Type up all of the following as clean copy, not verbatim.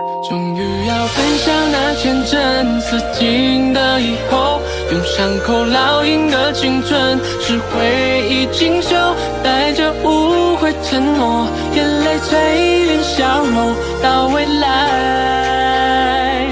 终于要奔向那前尘似锦的以后，用伤口烙印的青春是回忆锦绣，带着无悔承诺，眼泪淬炼笑容到未来。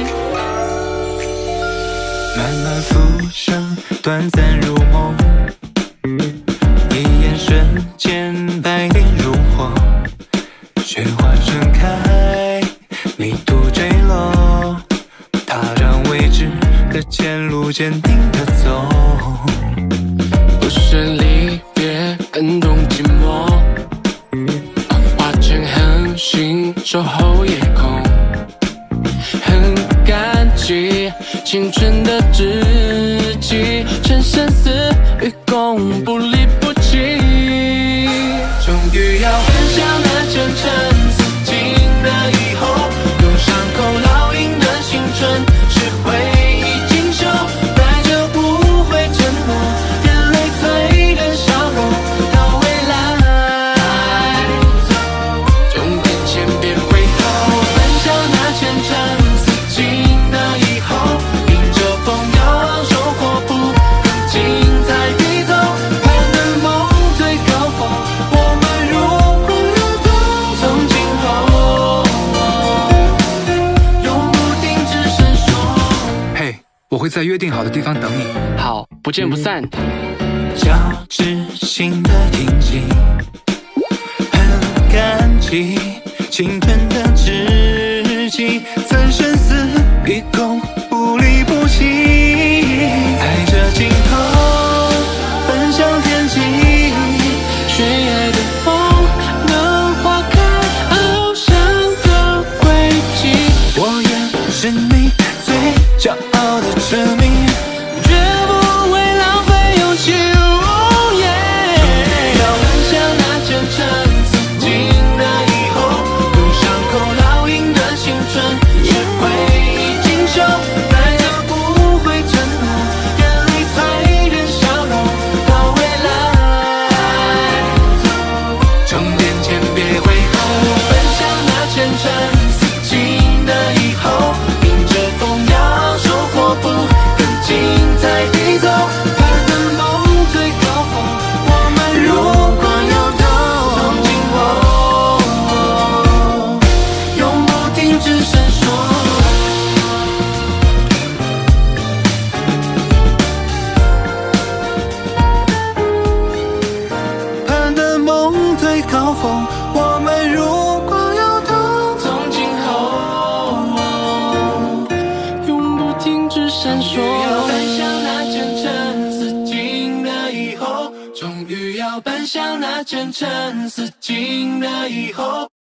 慢慢浮生，短暂如梦，一眼瞬间百年如火，雪花盛开，迷途坠落，踏上未知的前路，坚定地走。 不是离别，更懂寂寞，化成恒星守候夜空。很感激青春的知己，趁生死与共，不离不弃。终于要奔向那前尘似锦的以后，用伤口烙印的青春是回忆锦绣，带着无悔承诺，眼泪淬炼笑容到未来。终点前别回头，奔向那前尘似锦的以后，迎着风摇，收获不更精彩地走，攀登梦最高峰，我们如果有痛，从今后永不停止闪烁。 嘿，我会在约定好的地方等你。 好，不见不散。 交织心的印记，很感激青春的知己，曾生死与共，不离不弃。在这尽头，奔向天际， 悬崖的风能化开翱翔的轨迹， 我也是你最骄傲的证明。 绝不会浪费勇气。要奔向那前尘似锦的以后，用伤口烙印的青春是回忆锦绣，带着不悔承诺，眼泪淬炼笑容到未来。终点前别回头，奔向那前尘似锦的以后，迎着风摇，收获不更精彩地走，攀登梦最高峰，我们如果有痛，从今后永不停止闪烁。 攀登梦最高峰，我们如果有痛， 从今后永不停止闪烁。要奔向那前尘似锦的以后，终于要奔向那前尘似锦的以后。